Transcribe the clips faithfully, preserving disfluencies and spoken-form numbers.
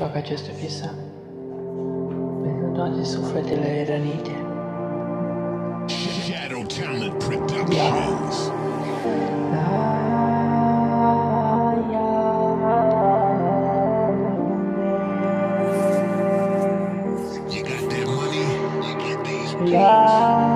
fac această piesă pentru toate sufletele rănite. Shadow Talent Productions. You got that money? You get these beats.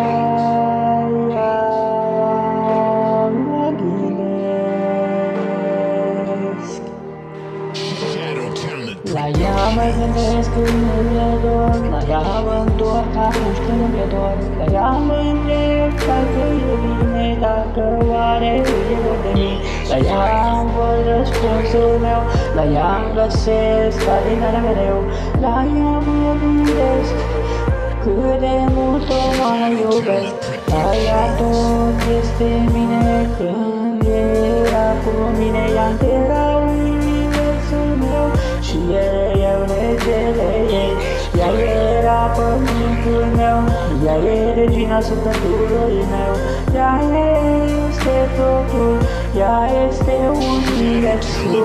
La ea mă gândesc când mi-e dor, la ea mă întorc atunci când mi-e dor, la ea mă întreb dacă e bine, dacă oare e dor de mine. La ea îmi văd răspunsul meu, la ea îmi găsesc alinarea mereu, la ea mă gândesc cât de mult o mai iubesc. La ea tot este bine când era cu mine, ea era universul meu și eu regele ei. Ea era pământul meu, ea e regina sufletului meu. Ea este totul, ea este universul.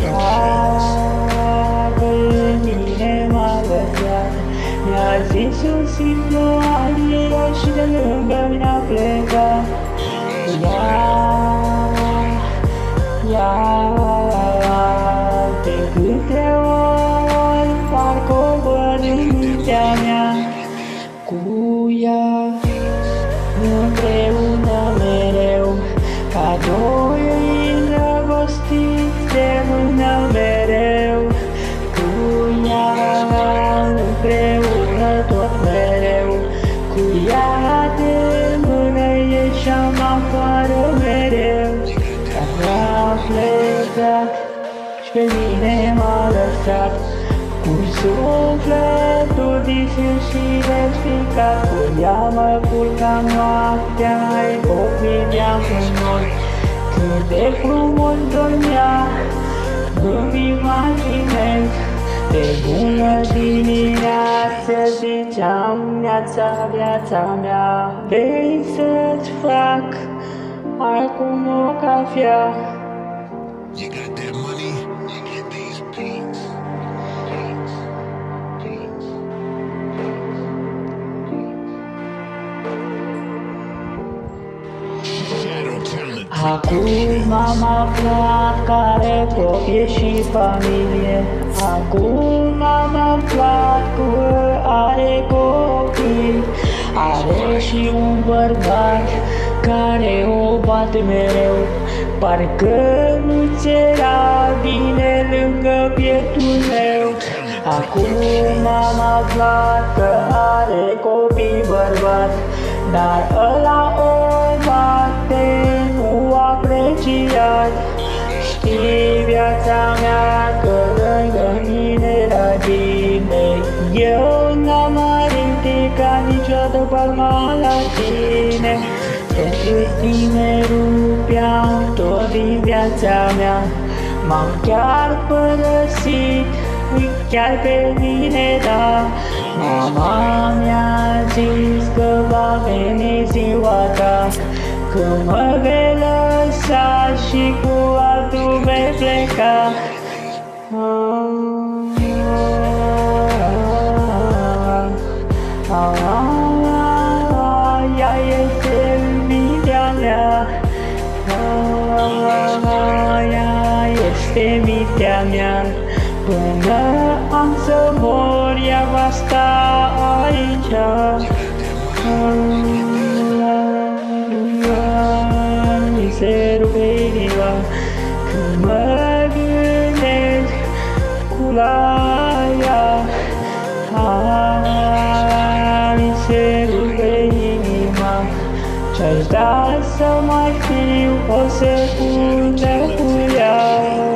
Dacă mine m-a găsat, mi-a zis un simplu adio și de lângă mine a plecat. Ea, ea, de câte ori parcă o văd în mintea mea. Cu ea împreună mereu, ca doi îndrăgostiți de mână mereu. Cu ea împreună tot mereu, cu ea de mână ieșeam afară mereu. Dar a plecat și pe mine m-a lăsat, cu sufletul disil și despicat. Cu ea mă culcam noaptea, o priveam în noi, cât de frumos dormea, îmi imaginez. De bună dimineață ziceam, neața, viața mea, vrei să-ți fac acum o cafea? You got that money? You get these beats. Shadow Talent. Acum am aflat care copie și familie. Acum am aflat că are copii. Are și un bărbat care o bate mereu, parcă nu ți era bine lângă pieptul meu. Acum am aflat că are copii bărbat, dar ăla o bate, nu apreciat. Știi, viața mea, că lângă mine era bine. Eu n-am mai ridicat niciodată palma la tine. Pentru tine rupeam tot din viața mea. M-am chiar părăsit, chiar pe mine, da. Mama mi-a zis că va veni ziua ta, când mă vei lăsa și cu altul vei pleca. Ea este mintea mea, ea este mintea mea. Până am să mor, ea va sta aici. Mi se rupe inima când mă gândesc cu la ea. Mi se rupe inima, ce-aș da să mai fiu o secundă cu ea.